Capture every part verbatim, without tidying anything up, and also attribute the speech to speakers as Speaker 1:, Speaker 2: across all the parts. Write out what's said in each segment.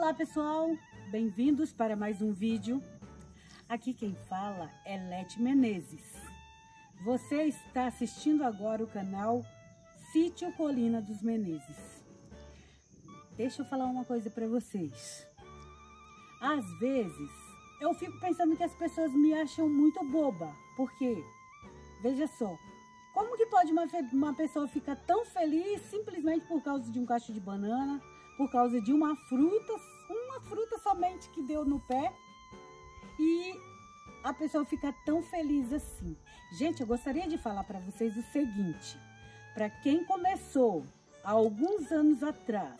Speaker 1: Olá pessoal, bem-vindos para mais um vídeo. Aqui quem fala é Lete Menezes. Você está assistindo agora o canal Sítio Colina dos Menezes. Deixa eu falar uma coisa para vocês. Às vezes eu fico pensando que as pessoas me acham muito boba. Por quê? Veja só, como que pode uma, uma pessoa ficar tão feliz simplesmente por causa de um cacho de banana, por causa de uma fruta, uma fruta somente que deu no pé, e a pessoa fica tão feliz assim? Gente, eu gostaria de falar para vocês o seguinte: para quem começou há alguns anos atrás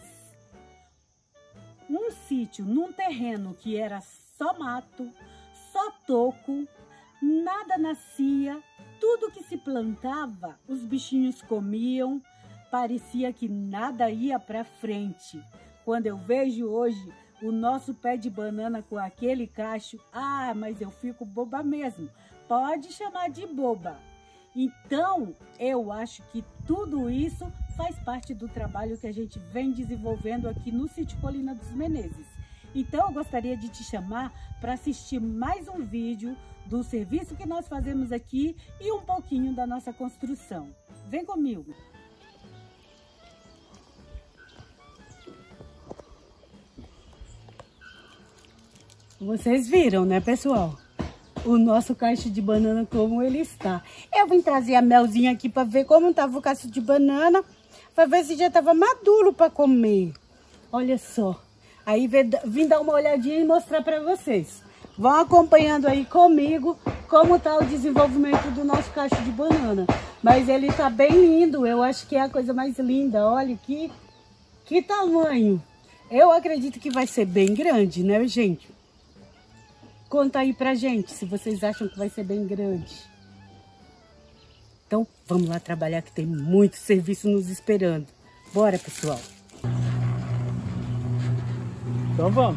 Speaker 1: um sítio num terreno que era só mato, só toco, nada nascia, tudo que se plantava os bichinhos comiam, parecia que nada ia para frente. Quando eu vejo hoje o nosso pé de banana com aquele cacho, ah, mas eu fico boba mesmo. Pode chamar de boba. Então, eu acho que tudo isso faz parte do trabalho que a gente vem desenvolvendo aqui no Sítio Colina dos Menezes. Então, eu gostaria de te chamar para assistir mais um vídeo do serviço que nós fazemos aqui e um pouquinho da nossa construção. Vem comigo! Vocês viram, né, pessoal? O nosso cacho de banana como ele está. Eu vim trazer a melzinha aqui para ver como estava o cacho de banana, para ver se já estava maduro para comer. Olha só. Aí vim dar uma olhadinha e mostrar para vocês. Vão acompanhando aí comigo como está o desenvolvimento do nosso cacho de banana. Mas ele está bem lindo, eu acho que é a coisa mais linda. Olha que, que tamanho. Eu acredito que vai ser bem grande, né, gente? Conta aí pra gente se vocês acham que vai ser bem grande. Então, vamos lá trabalhar que tem muito serviço nos esperando. Bora, pessoal.
Speaker 2: Então vamos.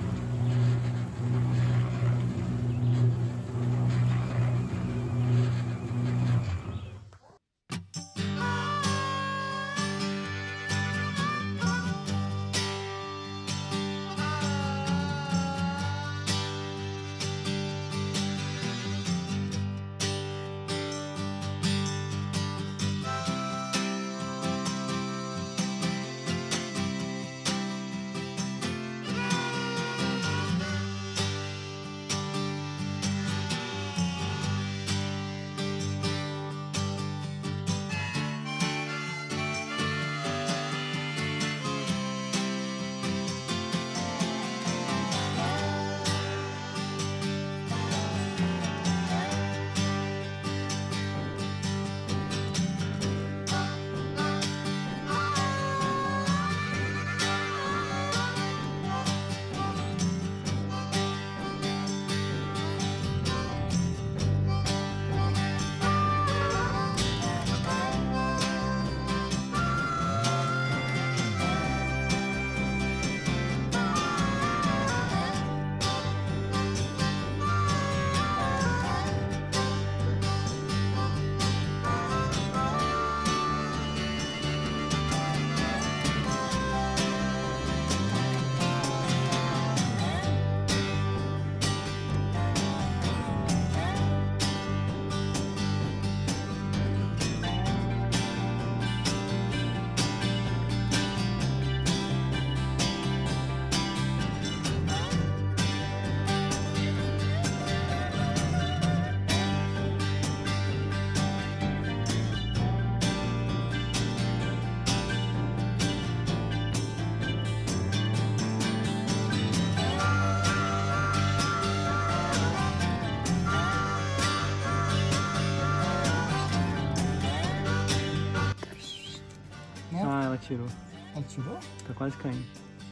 Speaker 2: Ah, ela tirou.
Speaker 3: Ela tirou?
Speaker 2: Tá quase caindo.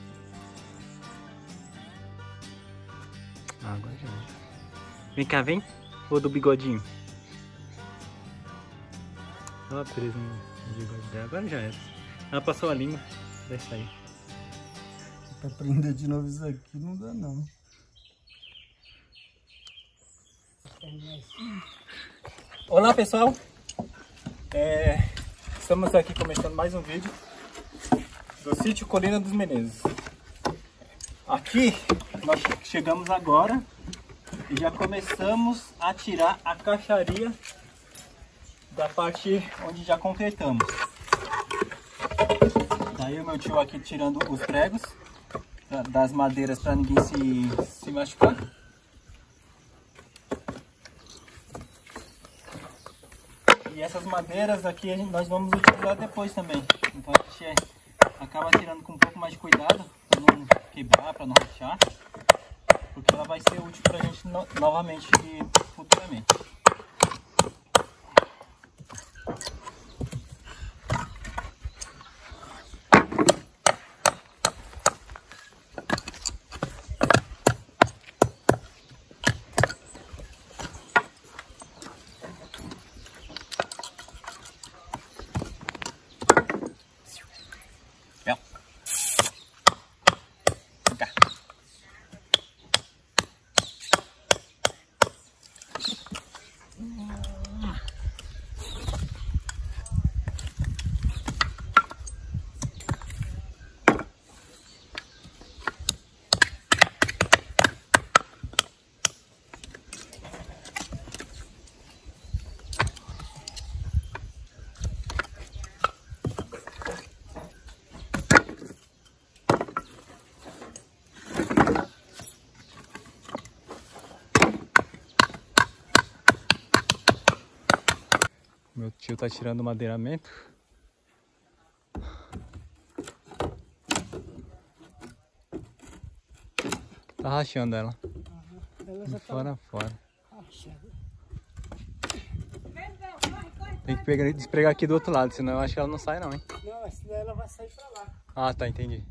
Speaker 2: Ah, agora já é. Vem cá, vem. Ou do bigodinho. Ela presa no bigode dela. Agora já era. Ela passou a língua. Vai sair.
Speaker 3: Pra prender de novo isso aqui não dá não.
Speaker 2: Olá pessoal. É... Estamos aqui começando mais um vídeo do Sítio Colina dos Menezes. Aqui nós chegamos agora e já começamos a tirar a caixaria da parte onde já concretamos. Daí o meu tio aqui tirando os pregos das madeiras para ninguém se, se machucar. E essas madeiras aqui nós vamos utilizar depois também. Então a gente acaba tirando com um pouco mais de cuidado para não quebrar, para não rachar, porque ela vai ser útil para a gente no, novamente futuramente. Meu tio tá tirando o madeiramento. Tá rachando ela. Uhum. Ela já fora, tá fora. Rachando. Tem que pegar, despregar aqui do outro lado, senão eu acho que ela não sai não, hein?
Speaker 3: Não, essa daí ela vai sair pra lá.
Speaker 2: Ah, tá, entendi.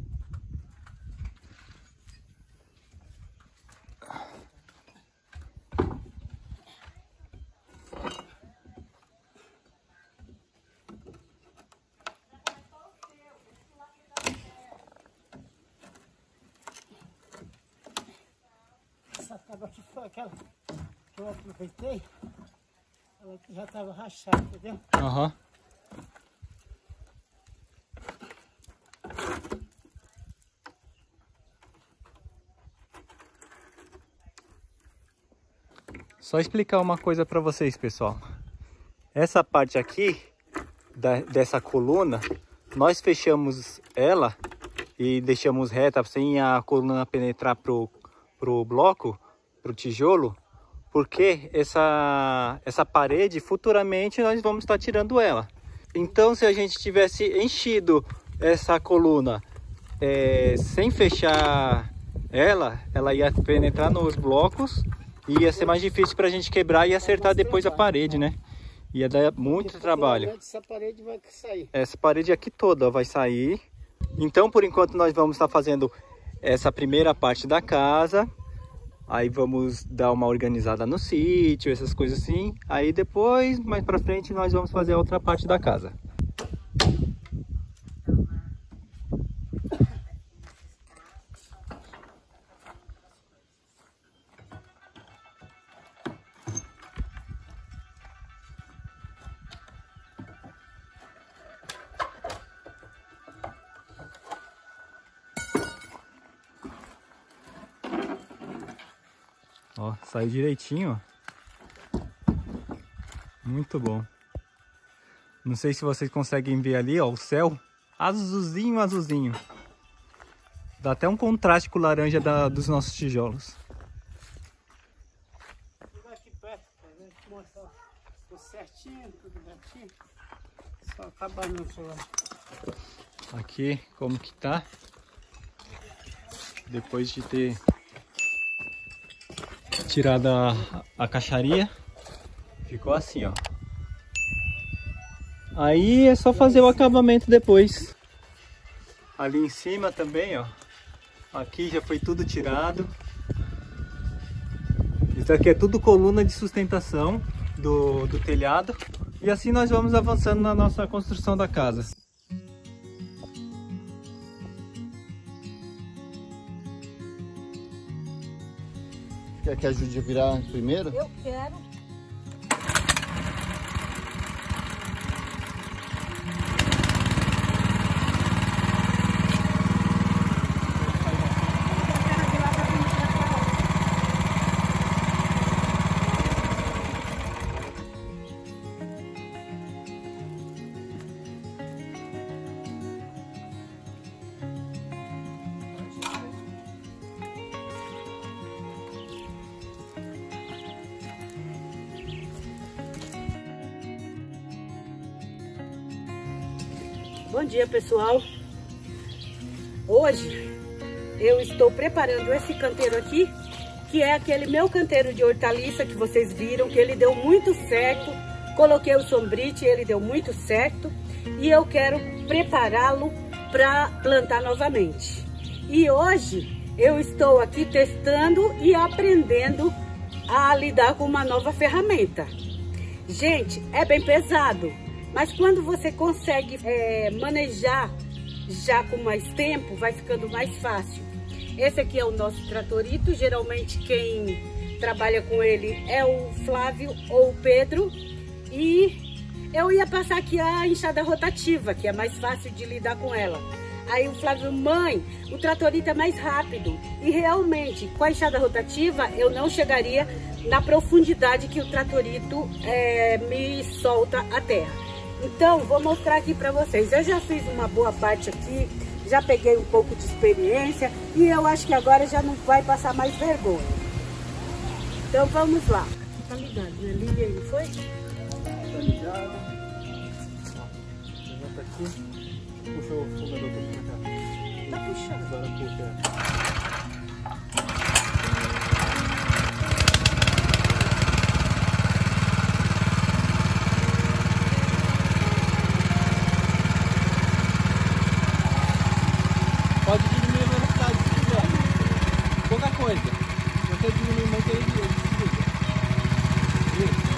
Speaker 3: Essa tábua aqui foi aquela que eu aproveitei, ela aqui já estava rachada, entendeu?
Speaker 2: Aham. Uhum. Só explicar uma coisa para vocês, pessoal. Essa parte aqui da, dessa coluna, nós fechamos ela e deixamos reta sem a coluna penetrar pro pro bloco, pro tijolo, porque essa essa parede futuramente nós vamos estar tirando ela. Então, se a gente tivesse enchido essa coluna é, sem fechar ela, ela ia penetrar nos blocos e ia ser mais difícil para a gente quebrar e acertar depois a parede, né? Ia dar muito trabalho.
Speaker 3: Essa parede vai sair.
Speaker 2: Essa parede aqui toda vai sair. Então, por enquanto, nós vamos estar fazendo essa primeira parte da casa. Aí vamos dar uma organizada no sítio, essas coisas assim. Aí depois, mais pra frente, nós vamos fazer a outra parte da casa. Ó, saiu direitinho, ó. Muito bom. Não sei se vocês conseguem ver ali, ó, o céu azulzinho, azulzinho. Dá até um contraste com o laranja da, dos nossos tijolos.
Speaker 3: Vou aqui perto pra ver, mostrar tudo certinho, tudo certinho. Só acabar no celular.
Speaker 2: Aqui, como que tá? Depois de ter tirado a, a caixaria, ficou assim, ó. Aí é só fazer o acabamento depois. Ali em cima também, ó. Aqui já foi tudo tirado. Isso aqui é tudo coluna de sustentação do, do telhado. E assim nós vamos avançando na nossa construção da casa.
Speaker 3: Quer que ajude a virar primeiro?
Speaker 1: Eu quero. Bom dia, pessoal. Hoje eu estou preparando esse canteiro aqui, que é aquele meu canteiro de hortaliça que vocês viram, que ele deu muito certo. Coloquei o sombrite, ele deu muito certo e eu quero prepará-lo para plantar novamente. E hoje eu estou aqui testando e aprendendo a lidar com uma nova ferramenta. Gente, é bem pesado, mas quando você consegue é, manejar já com mais tempo, vai ficando mais fácil. Esse aqui é o nosso tratorito, geralmente quem trabalha com ele é o Flávio ou o Pedro. E eu ia passar aqui a enxada rotativa, que é mais fácil de lidar com ela. Aí o Flávio, mãe, o tratorito é mais rápido. E realmente, com a enxada rotativa, eu não chegaria na profundidade que o tratorito é, me solta a terra. Então, vou mostrar aqui para vocês. Eu já fiz uma boa parte aqui, já peguei um pouco de experiência e eu acho que agora já não vai passar mais vergonha. Então, vamos lá. Tá ligado, né? Liga aí, não foi?
Speaker 2: Tá ligado. Levanta aqui. Puxa o fogador pra cá.
Speaker 1: Tá puxando.
Speaker 2: Agora puxa. Pode diminuir a velocidade se quiser. Pouca coisa. Se você diminuir muito, ele desliga. Isso.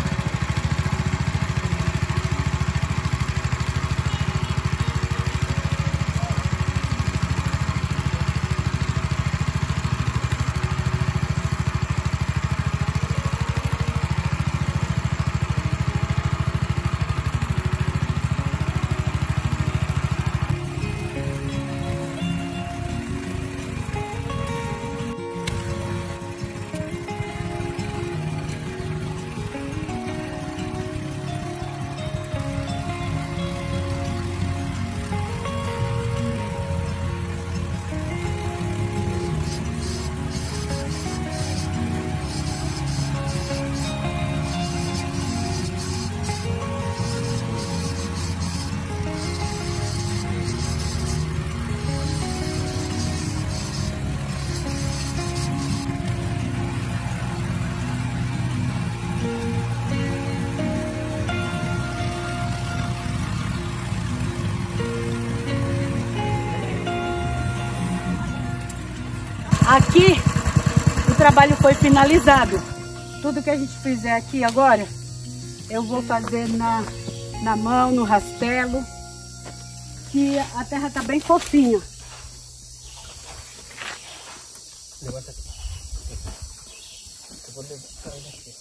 Speaker 1: Aqui o trabalho foi finalizado. Tudo que a gente fizer aqui agora, eu vou fazer na, na mão, no rastelo, que a terra tá bem fofinha.
Speaker 2: Levanta aqui. Eu vou levantar ele aqui.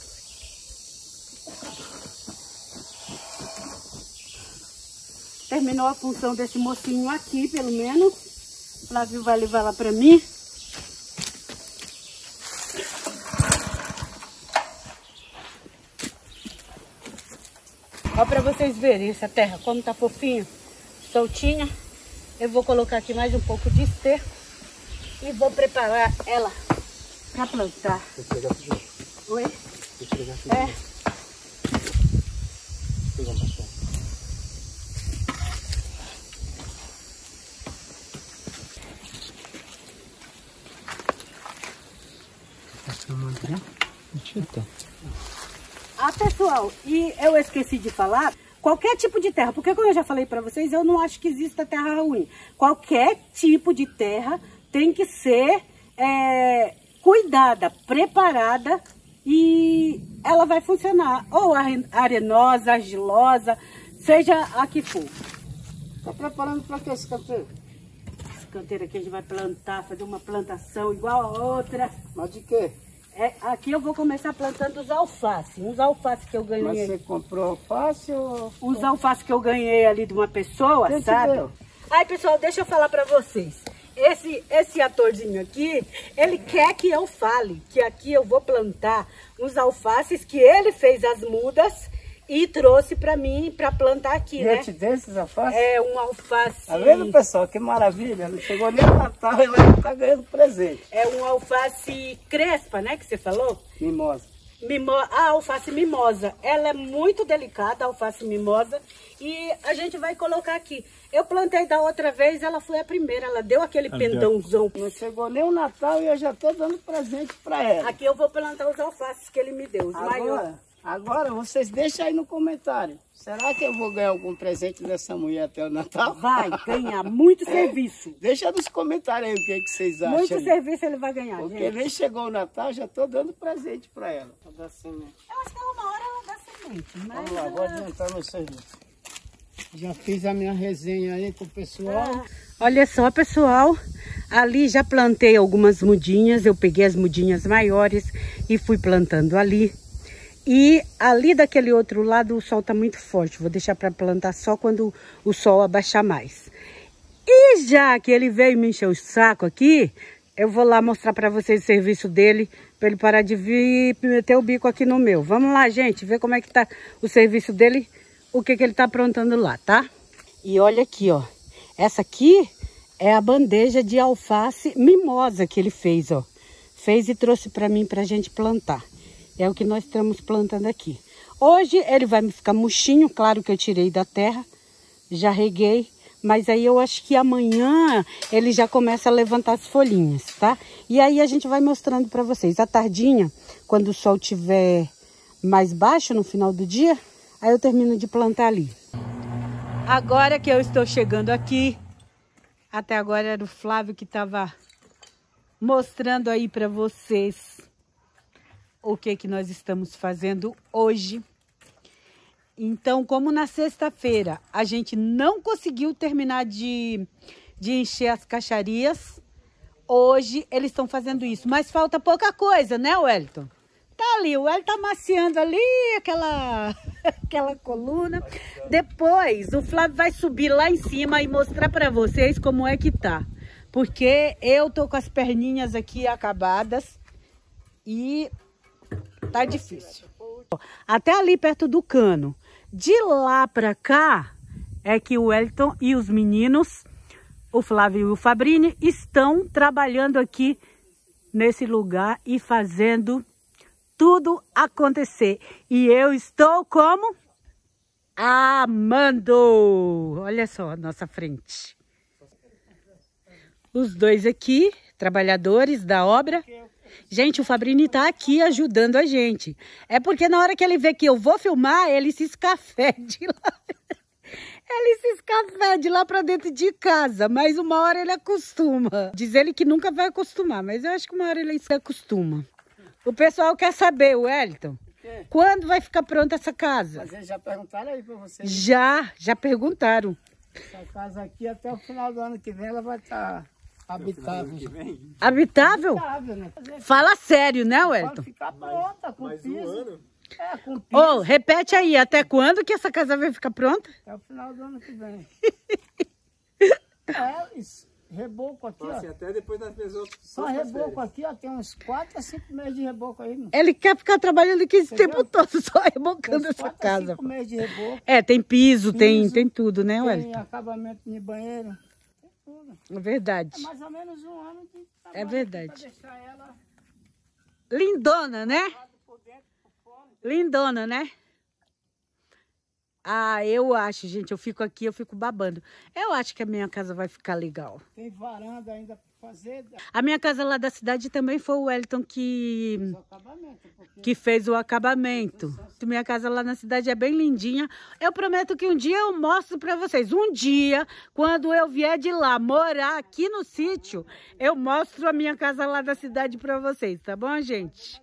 Speaker 1: Terminou a função desse mocinho aqui, pelo menos. O Flávio vai levar lá pra mim. Ó, pra vocês verem essa terra, como tá fofinha, soltinha. Eu vou colocar aqui mais um pouco de esterco e vou preparar ela pra plantar.
Speaker 2: Vou pegar tudo.
Speaker 1: Oi?
Speaker 2: Vou pegar tudo.
Speaker 1: É.
Speaker 2: Vou pegar bastante.
Speaker 1: Ah, pessoal, e eu esqueci de falar, qualquer tipo de terra, porque como eu já falei para vocês, eu não acho que exista terra ruim. Qualquer tipo de terra tem que ser é, cuidada, preparada e ela vai funcionar. Ou arenosa, argilosa, seja a que for.
Speaker 3: Tá preparando para que esse canteiro?
Speaker 1: Esse canteiro aqui a gente vai plantar, fazer uma plantação igual a outra.
Speaker 3: Mas de quê?
Speaker 1: É, aqui eu vou começar plantando os alface, uns alface que eu ganhei.
Speaker 3: Mas você comprou alface ou...
Speaker 1: Uns alface que eu ganhei ali de uma pessoa,
Speaker 3: Quem te
Speaker 1: sabe?
Speaker 3: deu?
Speaker 1: Ai, pessoal, deixa eu falar pra vocês. Esse, esse atorzinho aqui, ele quer que eu fale que aqui eu vou plantar uns alfaces que ele fez as mudas e trouxe pra mim pra plantar aqui, né?
Speaker 3: Gente desses alfaces?
Speaker 1: É um alface...
Speaker 3: Tá vendo, pessoal? Que maravilha. Não chegou nem a Natal e ela já tá ganhando presente.
Speaker 1: É um alface crespa, né? Que você falou?
Speaker 3: Mimosa.
Speaker 1: Mimo... a alface mimosa. Ela é muito delicada, a alface mimosa. E a gente vai colocar aqui. Eu plantei da outra vez, ela foi a primeira. Ela deu aquele pendãozão.
Speaker 3: Não chegou nem o Natal e eu já tô dando presente para ela.
Speaker 1: Aqui eu vou plantar os alfaces que ele me deu, os
Speaker 3: agora,
Speaker 1: maiores.
Speaker 3: Agora vocês deixam aí no comentário. Será que eu vou ganhar algum presente dessa mulher até o Natal?
Speaker 1: Vai ganhar muito serviço.
Speaker 3: Deixa nos comentários aí o que, é que vocês acham.
Speaker 1: Muito serviço ele vai ganhar,
Speaker 3: Porque
Speaker 1: gente.
Speaker 3: nem chegou o Natal, já tô dando presente para ela. Pra dar semente.
Speaker 1: Eu acho que uma hora ela dá semente. Mas
Speaker 3: Vamos lá, vou adiantar meu serviço. Já fiz a minha resenha aí com o pessoal.
Speaker 1: Ah. Olha só, pessoal. Ali já plantei algumas mudinhas. Eu peguei as mudinhas maiores e fui plantando ali. E ali daquele outro lado o sol tá muito forte. Vou deixar para plantar só quando o sol abaixar mais. E já que ele veio me encher o saco aqui, eu vou lá mostrar para vocês o serviço dele, para ele parar de vir e meter o bico aqui no meu. Vamos lá, gente, ver como é que tá o serviço dele, o que que ele tá aprontando lá, tá? E olha aqui, ó. Essa aqui é a bandeja de alface mimosa que ele fez, ó. Fez e trouxe para mim pra gente plantar. É o que nós estamos plantando aqui. Hoje ele vai me ficar murchinho, claro que eu tirei da terra, já reguei, mas aí eu acho que amanhã ele já começa a levantar as folhinhas, tá? E aí a gente vai mostrando para vocês. À tardinha, quando o sol estiver mais baixo no final do dia, aí eu termino de plantar ali. Agora que eu estou chegando aqui, até agora era o Flávio que estava mostrando aí para vocês o que que nós estamos fazendo hoje. Então, como na sexta-feira a gente não conseguiu terminar de, de encher as caixarias, hoje eles estão fazendo isso. Mas falta pouca coisa, né, Wellington? Tá ali, o Wellington tá amaciando ali aquela, aquela coluna. Depois o Flávio vai subir lá em cima e mostrar para vocês como é que tá. Porque eu tô com as perninhas aqui acabadas e tá difícil. Até ali perto do cano. De lá para cá é que o Wellington e os meninos, o Flávio e o Fabrini, estão trabalhando aqui nesse lugar e fazendo tudo acontecer. E eu estou como? Amando! Olha só a nossa frente. Os dois aqui, trabalhadores da obra. Gente, o Fabrini tá aqui ajudando a gente. É porque na hora que ele vê que eu vou filmar, ele se escafede lá. Ele se escafede lá pra dentro de casa, mas uma hora ele acostuma. Diz ele que nunca vai acostumar, mas eu acho que uma hora ele se acostuma. O pessoal quer saber, Wellington, quando vai ficar pronta essa casa?
Speaker 3: Mas eles já perguntaram aí pra vocês?
Speaker 1: Já, já perguntaram.
Speaker 3: Essa casa aqui até o final do ano que vem ela vai estar... habitável.
Speaker 1: Habitável?
Speaker 3: Habitável, né?
Speaker 1: Fala sério, né, Wellington?
Speaker 3: Pode ficar pronta, com
Speaker 2: Mais
Speaker 3: piso.
Speaker 2: um ano?
Speaker 3: É, com piso.
Speaker 1: Ô, oh, repete aí, até quando que essa casa vai ficar pronta?
Speaker 3: Até o final do ano que vem. É, isso. Reboco aqui,
Speaker 2: Assim,
Speaker 3: ó.
Speaker 2: até depois das pessoas.
Speaker 3: Só reboco aqui, ó. Tem uns quatro a cinco meses de reboco aí. Mano.
Speaker 1: Ele quer ficar trabalhando aqui esse tempo
Speaker 3: viu?
Speaker 1: todo, só rebocando essa
Speaker 3: quatro a
Speaker 1: casa.
Speaker 3: cinco meses de reboco.
Speaker 1: É, tem piso,
Speaker 3: Piso,
Speaker 1: tem, tem tudo, né,
Speaker 3: Tem
Speaker 1: Wellington?
Speaker 3: acabamento de banheiro. Tem tudo.
Speaker 1: É verdade.
Speaker 3: É mais ou menos um ano de trabalho
Speaker 1: É verdade.
Speaker 3: pra deixar ela
Speaker 1: Lindona, né?
Speaker 3: por dentro, por fora.
Speaker 1: Lindona, né? Ah, eu acho, gente, eu fico aqui, eu fico babando. Eu acho que a minha casa vai ficar legal.
Speaker 3: Tem varanda ainda para fazer.
Speaker 1: A minha casa lá da cidade também foi o Wellington que,
Speaker 3: O acabamento, porque
Speaker 1: que fez o acabamento. Minha casa lá na cidade é bem lindinha. Eu prometo que um dia eu mostro para vocês. Um dia, quando eu vier de lá morar aqui no sítio, eu mostro a minha casa lá da cidade para vocês, tá bom, gente?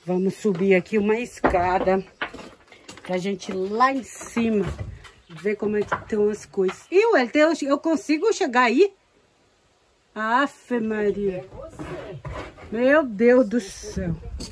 Speaker 1: Vamos subir aqui uma escada pra gente ir lá em cima ver como é que estão as coisas. E o L T, eu, eu consigo chegar aí? Afe Maria. Meu Deus do céu.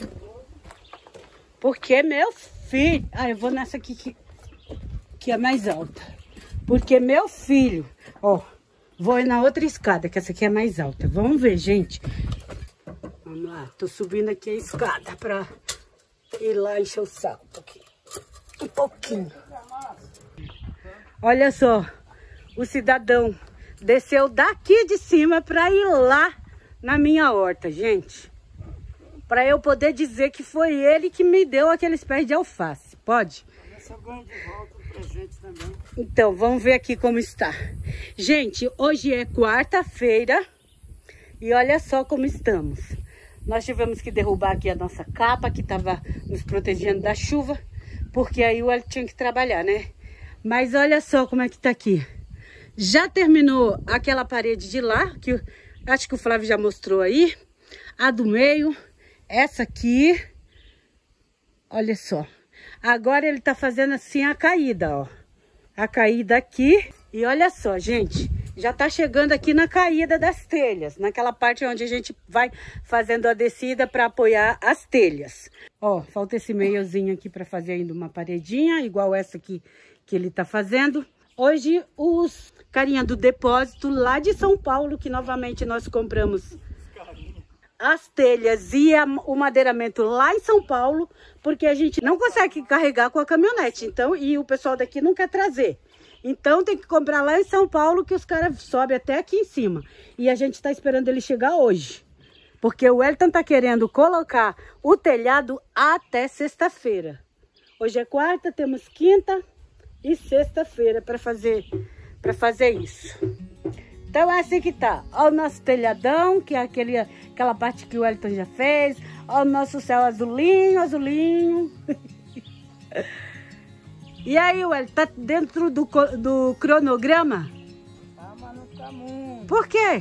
Speaker 1: Porque meu filho... Ah, eu vou nessa aqui que, que é mais alta. Porque meu filho... Ó, vou ir na outra escada, que essa aqui é mais alta. Vamos ver, gente. Vamos lá. Tô subindo aqui a escada pra ir lá encher o saco um pouquinho. Um pouquinho. Olha só. O cidadão desceu daqui de cima pra ir lá na minha horta, gente. Pra eu poder dizer que foi ele que me deu aqueles pés de alface. Pode?
Speaker 3: Eu ganho de volta um presente também.
Speaker 1: Então, vamos ver aqui como está. Gente, hoje é quarta-feira e olha só como estamos. Nós tivemos que derrubar aqui a nossa capa, que estava nos protegendo da chuva, porque aí o Hélio tinha que trabalhar, né? Mas olha só como é que tá aqui. Já terminou aquela parede de lá, que eu, acho que o Flávio já mostrou aí. A do meio, essa aqui. Olha só. Agora ele tá fazendo assim a caída, ó. A caída aqui. E olha só, gente. Já tá chegando aqui na caída das telhas. Naquela parte onde a gente vai fazendo a descida para apoiar as telhas. Ó, falta esse meiozinho aqui para fazer ainda uma paredinha, igual essa aqui que ele tá fazendo. Hoje, os carinha do depósito lá de São Paulo, que novamente nós compramos as telhas e a, o madeiramento lá em São Paulo, porque a gente não consegue carregar com a caminhonete, então, e o pessoal daqui não quer trazer. Então tem que comprar lá em São Paulo, que os caras sobem até aqui em cima. E a gente tá esperando ele chegar hoje, porque o Wellington tá querendo colocar o telhado até sexta-feira. Hoje é quarta, temos quinta e sexta-feira para fazer, para fazer isso. Então é assim que tá. Olha o nosso telhadão, que é aquele, aquela parte que o Wellington já fez. Olha o nosso céu azulinho, azulinho. E aí, Wellington, tá dentro do, do cronograma?
Speaker 3: Ah, mas não tá muito.
Speaker 1: Por quê?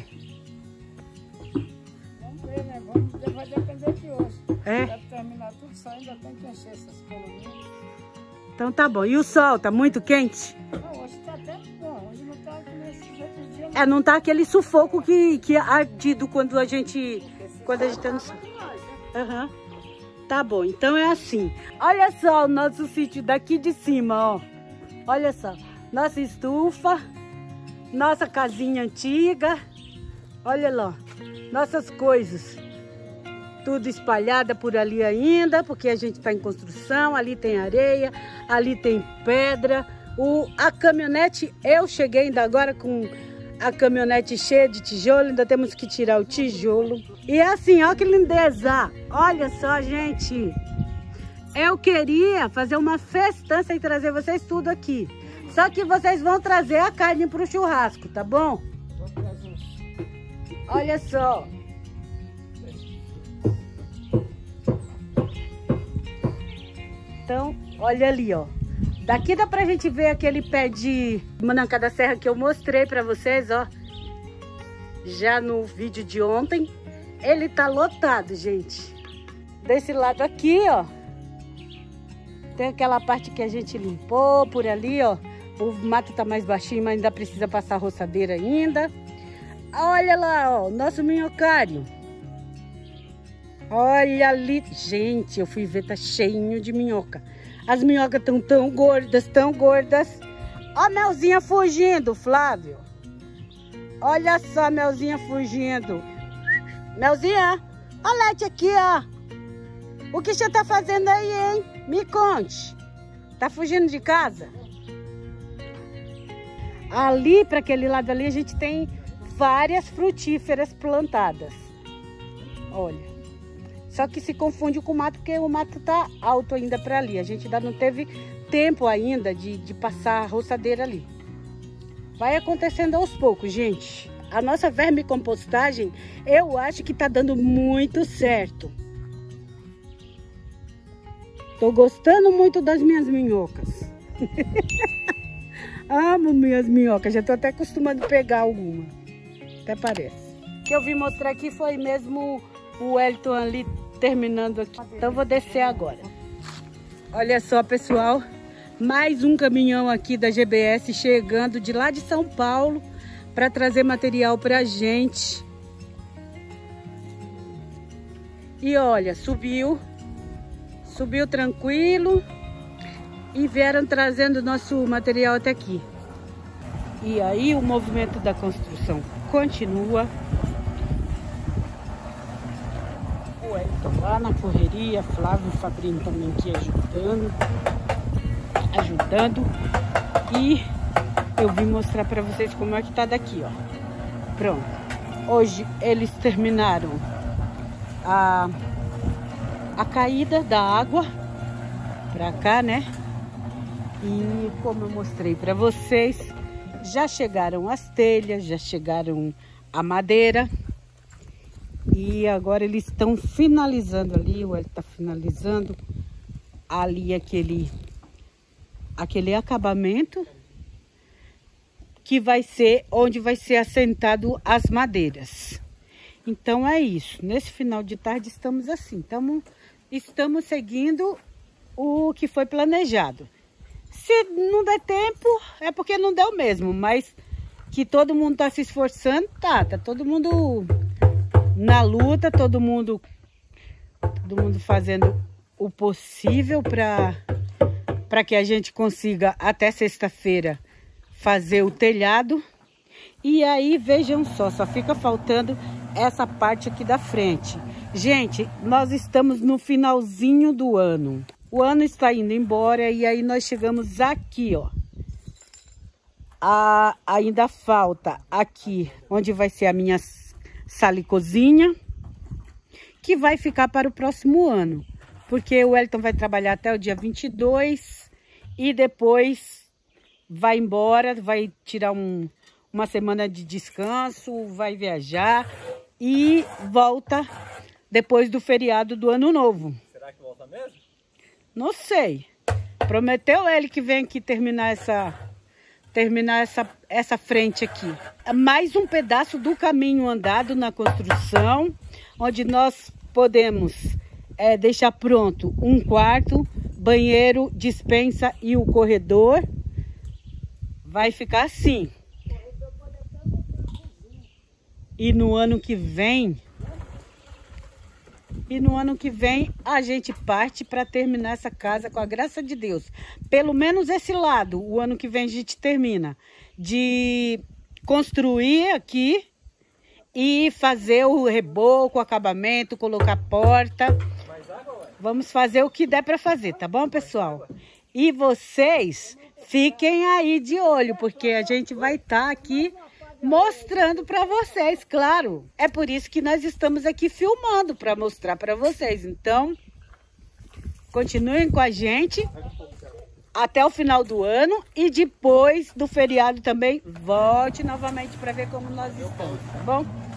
Speaker 3: Vamos ver, né? Vamos, vai depender de hoje.
Speaker 1: É?
Speaker 3: Deve terminar tudo, só ainda tem que encher essas colunas.
Speaker 1: Então tá bom. E o sol, tá muito quente?
Speaker 3: Não, hoje tá até bom. Hoje não tá como esses outros dias.
Speaker 1: É, não tá aquele sufoco que, que é ardido quando a gente... Quando a gente tá no sol. Aham. Tá bom, então é assim. Olha só o nosso sítio daqui de cima, ó. Olha só. Nossa estufa. Nossa casinha antiga. Olha lá. Nossas coisas. Tudo espalhada por ali ainda, porque a gente tá em construção. Ali tem areia, ali tem pedra. O, a caminhonete, eu cheguei ainda agora com a caminhonete cheia de tijolo. Ainda temos que tirar o tijolo. E assim, ó que lindeza. Olha só, gente. Eu queria fazer uma festança e trazer vocês tudo aqui. Só que vocês vão trazer a carne pro churrasco, tá bom?
Speaker 3: Vou trazer.
Speaker 1: Olha só. Então, olha ali, ó. Daqui dá pra gente ver aquele pé de mananca da serra que eu mostrei pra vocês, ó. Já no vídeo de ontem. Ele tá lotado, gente. Desse lado aqui, ó. Tem aquela parte que a gente limpou por ali, ó. O mato tá mais baixinho, mas ainda precisa passar a roçadeira ainda. Olha lá, ó. Nosso minhocário. Olha ali. Gente, eu fui ver, tá cheinho de minhoca. As minhocas estão tão gordas, tão gordas. Ó a Melzinha fugindo, Flávio. Olha só a Melzinha fugindo. Melzinha, olha a Lete aqui, ó. O que você tá fazendo aí, hein? Me conte. Tá fugindo de casa? Ali, para aquele lado ali, a gente tem várias frutíferas plantadas. Olha. Só que se confunde com o mato, porque o mato tá alto ainda para ali. A gente ainda não teve tempo ainda de, de passar a roçadeira ali. Vai acontecendo aos poucos, gente. A nossa vermicompostagem, eu acho que tá dando muito certo. Tô gostando muito das minhas minhocas. Amo minhas minhocas, já tô até acostumando a pegar alguma. Até parece. O que eu vim mostrar aqui foi mesmo o Wellington ali terminando aqui. Então vou descer agora. Olha só, pessoal, mais um caminhão aqui da G B S chegando de lá de São Paulo para trazer material pra gente. E olha, subiu, subiu tranquilo e vieram trazendo nosso material até aqui. E aí o movimento da construção continua. O Elton lá na correria, Flávio e Fabrinho também aqui ajudando, ajudando. E eu vim mostrar para vocês como é que tá daqui, ó. Pronto. Hoje eles terminaram a, a caída da água pra cá, né? E como eu mostrei para vocês, já chegaram as telhas, já chegaram a madeira. E agora eles estão finalizando ali, o Hélio está finalizando ali aquele, aquele acabamento que vai ser onde vai ser assentado as madeiras. Então é isso. Nesse final de tarde estamos assim, tamo, estamos seguindo o que foi planejado. Se não der tempo, é porque não deu mesmo, mas que todo mundo está se esforçando, tá, tá todo mundo na luta, todo mundo, todo mundo fazendo o possível para para que a gente consiga até sexta-feira fazer o telhado. E aí, vejam só, só fica faltando essa parte aqui da frente. Gente, nós estamos no finalzinho do ano. O ano está indo embora e aí nós chegamos aqui, ó. A, ainda falta aqui, onde vai ser a minha sala e cozinha, que vai ficar para o próximo ano. Porque o Elton vai trabalhar até o dia vinte e dois e depois vai embora, vai tirar um, uma semana de descanso, vai viajar e volta depois do feriado do Ano Novo.
Speaker 2: Será que volta mesmo?
Speaker 1: Não sei. Prometeu ele que vem aqui terminar essa, terminar essa, essa frente aqui. Mais um pedaço do caminho andado na construção, onde nós podemos é, deixar pronto um quarto, banheiro, despensa e o corredor. Vai ficar assim. E no ano que vem... E no ano que vem a gente parte para terminar essa casa com a graça de Deus. Pelo menos esse lado, o ano que vem a gente termina de construir aqui e fazer o reboco, o acabamento, colocar porta. Vamos fazer o que der para fazer, tá bom, pessoal? E vocês fiquem aí de olho, porque a gente vai estar aqui mostrando para vocês, claro. É por isso que nós estamos aqui filmando, para mostrar para vocês. Então, continuem com a gente até o final do ano e depois do feriado também volte novamente para ver como nós estamos, tá bom?